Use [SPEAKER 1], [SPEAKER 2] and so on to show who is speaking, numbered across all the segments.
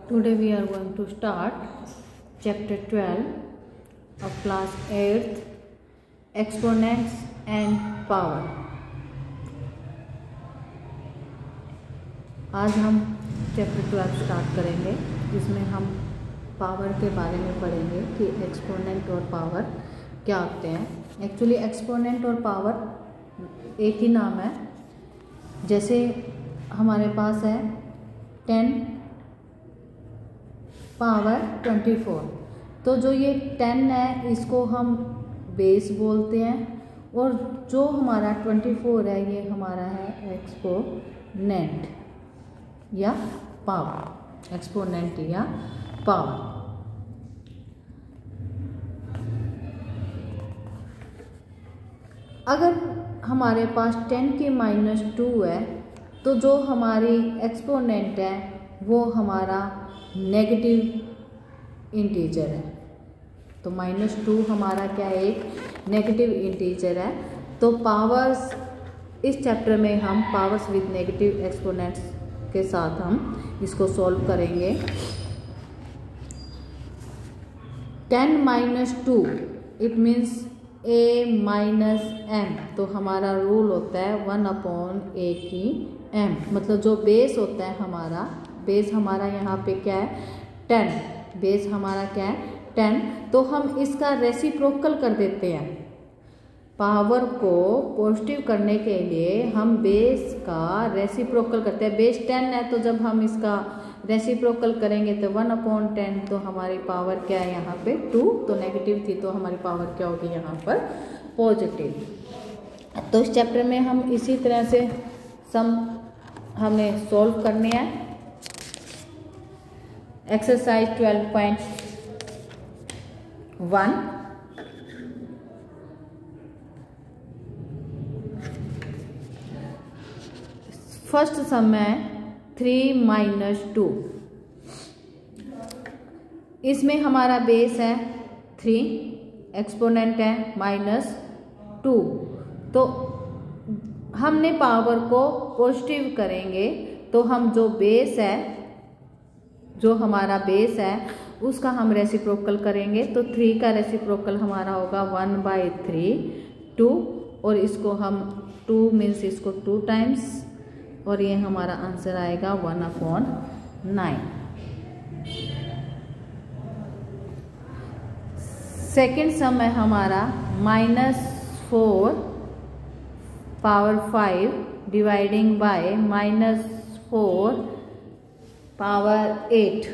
[SPEAKER 1] Today we are going to start chapter 12 of class 8th, exponents and power. आज हम chapter 12 start करेंगे, जिसमें हम पावर के बारे में पढ़ेंगे कि एक्सपोनेंट और पावर क्या होते हैं। एक्चुअली एक्सपोनेंट और पावर एक ही नाम है। जैसे हमारे पास है 10 पावर 24, तो जो ये 10 है इसको हम बेस बोलते हैं, और जो हमारा 24 है ये हमारा है एक्सपोनेंट या पावर। एक्सपोनेंट या पावर। अगर हमारे पास 10 की -2 है तो जो हमारी एक्सपोनेंट है वो हमारा नेगेटिव इंटीजर है। तो -2 हमारा क्या है, एक नेगेटिव इंटीजर है। तो पावर्स, इस चैप्टर में हम पावर्स विद नेगेटिव एक्सपोनेंट्स के साथ हम इसको सॉल्व करेंगे। 10 - 2 इट मीन्स a - m। तो हमारा रूल होता है 1/a की m, मतलब जो बेस होता है हमारा, बेस हमारा यहाँ पे क्या है 10, बेस हमारा क्या है 10। तो हम इसका रेसिप्रोकल कर देते हैं। पावर को पॉजिटिव करने के लिए हम बेस का रेसिप्रोकल करते हैं। बेस 10 है तो जब हम इसका रेसिप्रोकल करेंगे तो 1/10, तो हमारी पावर क्या है यहाँ पे 2। तो नेगेटिव थी तो हमारी पावर क्या होगी यहाँ पर पॉजिटिव। तो इस चैप्टर में हम इसी तरह से सम हमें सॉल्व करने हैं। एक्सरसाइज 12.1। फर्स्ट सम है 3 - 2। इसमें हमारा बेस है 3, एक्सपोनेंट है -2। तो हमने पावर को पॉजिटिव करेंगे तो हम जो बेस है, जो हमारा बेस है उसका हम रेसिप्रोकल करेंगे। तो 3 का रेसिप्रोकल हमारा होगा 1/3 2, और इसको हम 2 मीन्स इसको 2 टाइम्स, और ये हमारा आंसर आएगा 1/9। सेकेंड सम है हमारा -4 पावर 5 डिवाइडिंग बाय -4 पावर 8।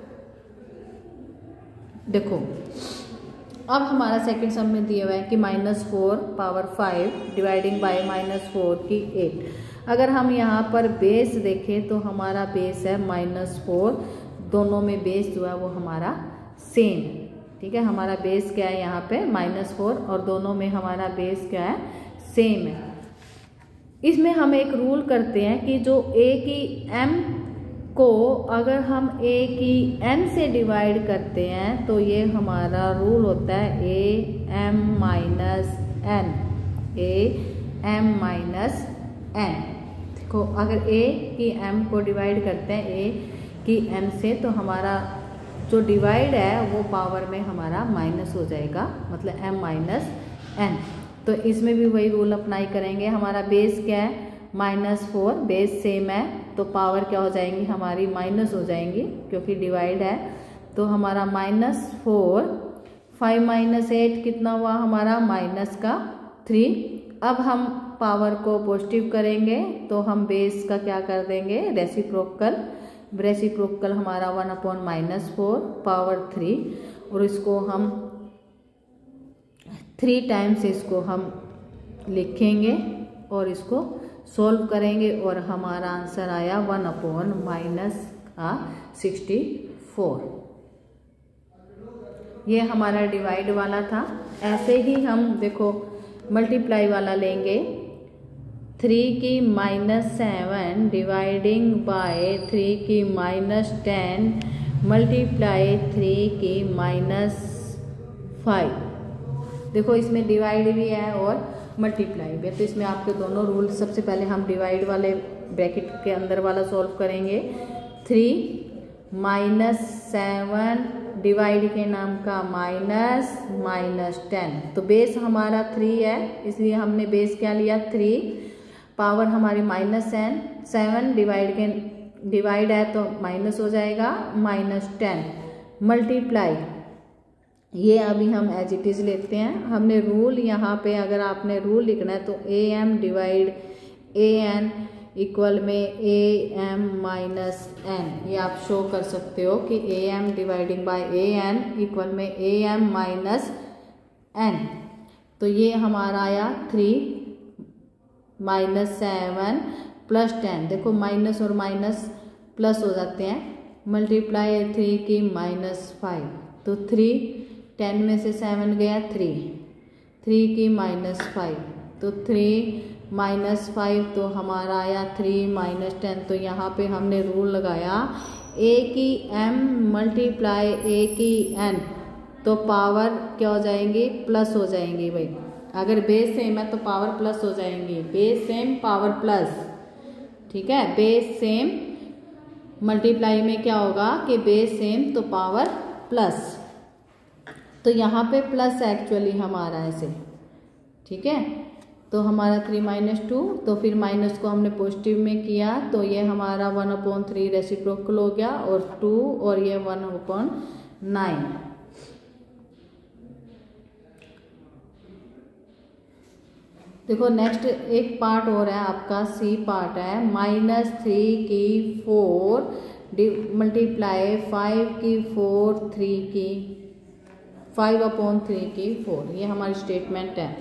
[SPEAKER 1] देखो अब हमारा सेकेंड सम में दिया हुआ है कि -4 पावर 5 डिवाइडिंग बाय -4 की 8। अगर हम यहाँ पर बेस देखें तो हमारा बेस है -4, दोनों में बेस जो है वो हमारा सेम। ठीक है, हमारा बेस क्या है यहाँ पे -4, और दोनों में हमारा बेस क्या है सेम है। इसमें हम एक रूल करते हैं कि जो a की m को अगर हम a की n से डिवाइड करते हैं तो ये हमारा रूल होता है a m - n। a m - n। देखो अगर a की m को डिवाइड करते हैं a की n से, तो हमारा जो डिवाइड है वो पावर में हमारा माइनस हो जाएगा, मतलब m - n। तो इसमें भी वही रूल अप्लाई करेंगे। हमारा बेस क्या है -4, बेस सेम है, तो पावर क्या हो जाएंगी हमारी माइनस हो जाएंगी क्योंकि डिवाइड है। तो हमारा -4 5 - 8 कितना हुआ हमारा -3। अब हम पावर को पॉजिटिव करेंगे तो हम बेस का क्या कर देंगे रेसिप्रोकल। रेसिप्रोकल हमारा 1/-4 पावर 3, और इसको हम 3 टाइम्स इसको हम लिखेंगे और इसको सॉल्व करेंगे, और हमारा आंसर आया 1/-64। ये हमारा डिवाइड वाला था। ऐसे ही हम देखो मल्टीप्लाई वाला लेंगे। 3 की -7 डिवाइडिंग बाय 3 की -10 मल्टीप्लाई 3 की -5। देखो इसमें डिवाइड भी है और मल्टीप्लाई भी है, तो इसमें आपके दोनों रूल। सबसे पहले हम डिवाइड वाले ब्रैकेट के अंदर वाला सॉल्व करेंगे। 3 -7 डिवाइड के नाम का -10। तो बेस हमारा 3 है, इसलिए हमने बेस क्या लिया 3, पावर हमारी -7 डिवाइड है तो माइनस हो जाएगा -10 मल्टीप्लाई। ये अभी हम एज इट इज लेते हैं। हमने रूल यहाँ पे अगर आपने रूल लिखना है तो am डिवाइड an इक्वल में am माइनस n, ये आप शो कर सकते हो कि am dividing by an equal में am माइनस n। तो ये हमारा आया 3 -7 प्लस 10, देखो माइनस और माइनस प्लस हो जाते हैं, मल्टीप्लाई 3 की -5, तो 3 10 में से 7 गया 3 की -5, तो 3 -5, तो हमारा आया 3 -10। तो यहाँ पे हमने रूल लगाया a की m मल्टीप्लाई a की n, तो पावर क्या हो जाएंगी प्लस हो जाएंगी भाई। अगर बेस सेम है तो पावर प्लस हो जाएंगी, बेस सेम पावर प्लस, ठीक है। बेस सेम मल्टीप्लाई में क्या होगा कि बेस सेम तो पावर प्लस, तो यहाँ पे प्लस एक्चुअली हमारा ऐसे, ठीक है। तो हमारा 3 - 2, तो फिर माइनस को हमने पॉजिटिव में किया तो ये हमारा 1/3 रेसिप्रोकल हो गया और 2 और ये 1/9। देखो नेक्स्ट एक पार्ट और है आपका, सी पार्ट है, -3 की 4 मल्टीप्लाई 5 की 4 3 की 5/3 की 4, ये हमारी स्टेटमेंट है।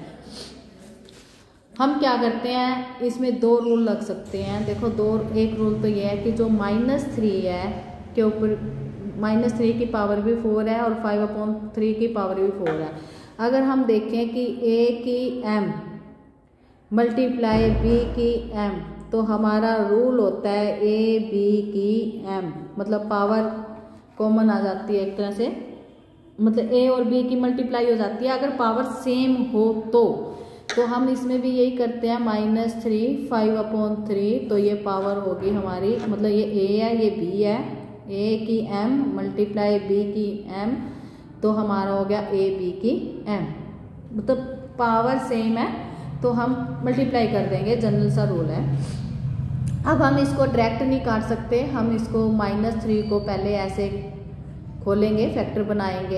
[SPEAKER 1] हम क्या करते हैं, इसमें 2 रूल लग सकते हैं। देखो एक रूल तो ये है कि जो -3 है के ऊपर -3 की पावर भी 4 है और 5/3 की पावर भी 4 है। अगर हम देखें कि a की m मल्टीप्लाई b की m, तो हमारा रूल होता है a b की m, मतलब पावर कॉमन आ जाती है एक तरह से, मतलब a और b की मल्टीप्लाई हो जाती है अगर पावर सेम हो तो हम इसमें भी यही करते हैं -3 5/3, तो ये पावर होगी हमारी, मतलब ये a है ये b है, a की m मल्टीप्लाई b की m, तो हमारा हो गया a b की m, मतलब पावर सेम है तो हम मल्टीप्लाई कर देंगे, जनरल सा रूल है। अब हम इसको डायरेक्ट नहीं काट सकते, हम इसको -3 को पहले ऐसे खोलेंगे, फैक्टर बनाएंगे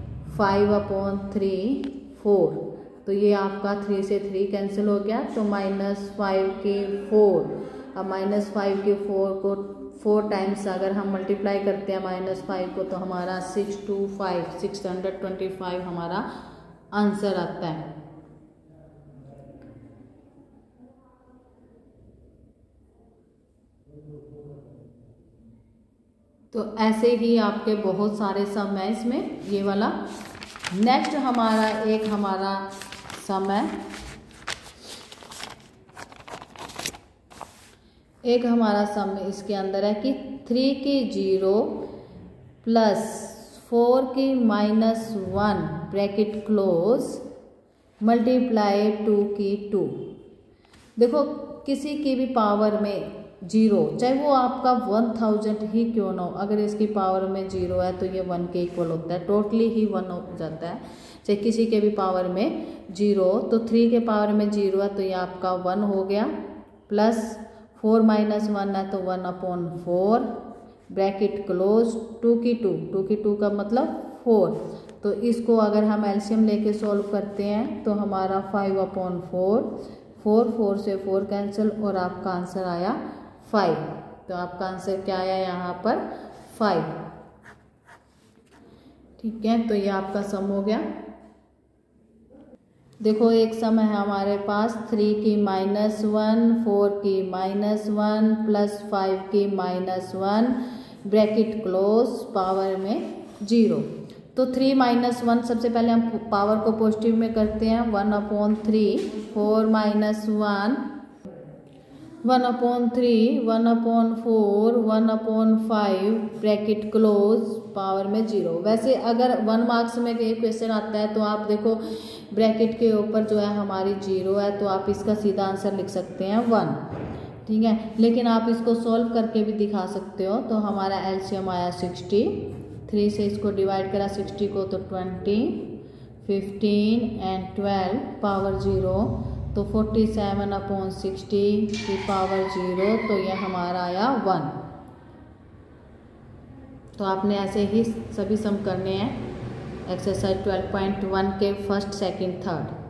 [SPEAKER 1] 5/3 4, तो ये आपका 3 से 3 कैंसिल हो गया, तो -5 की 4, अब -5 की 4 को 4 टाइम्स अगर हम मल्टीप्लाई करते हैं -5 को, तो हमारा 625 हमारा आंसर आता है। तो ऐसे ही आपके बहुत सारे सम है इसमें, ये वाला। नेक्स्ट हमारा सम है, एक हमारा सम इसके अंदर है कि 3 की 0 प्लस 4 की -1 ब्रैकेट क्लोज मल्टीप्लाई 2 की 2। देखो किसी की भी पावर में 0, चाहे वो आपका 1000 ही क्यों ना हो, अगर इसकी पावर में 0 है तो ये 1 के इक्वल होता है, टोटली ही 1 हो जाता है। चाहे किसी के भी पावर में 0, तो 3 के पावर में 0 है तो ये आपका 1 हो गया, प्लस 4 - 1 है तो 1/4 ब्रैकेट क्लोज 2 की 2 का मतलब 4। तो इसको अगर हम एलसीएम लेके सॉल्व करते हैं तो हमारा 5/4, 4 से 4 कैंसिल और आपका आंसर आया 5। तो आपका आंसर क्या आया यहाँ पर 5, ठीक है। तो ये आपका सम हो गया। देखो एक सम है हमारे पास 3 की -1 4 की -1 प्लस 5 की -1 ब्रैकेट क्लोज पावर में 0। तो 3 - 1 सबसे पहले हम पावर को पॉजिटिव में करते हैं, 1/3 4 - 1/3 1/4 1/5 ब्रैकेट क्लोज पावर में 0। वैसे अगर 1 मार्क्स में एक क्वेश्चन आता है तो आप देखो ब्रैकेट के ऊपर जो है हमारी 0 है, तो आप इसका सीधा आंसर लिख सकते हैं 1, ठीक है। लेकिन आप इसको सॉल्व करके भी दिखा सकते हो। तो हमारा एलसीएम आया 60, 3 से इसको डिवाइड करा 60 को तो 20, 15 एंड 12 पावर 0 तो 47/60 की पावर 0, तो यह हमारा आया 1। तो आपने ऐसे ही सभी सम करने हैं एक्सरसाइज 12.1 के फर्स्ट, सेकंड, थर्ड।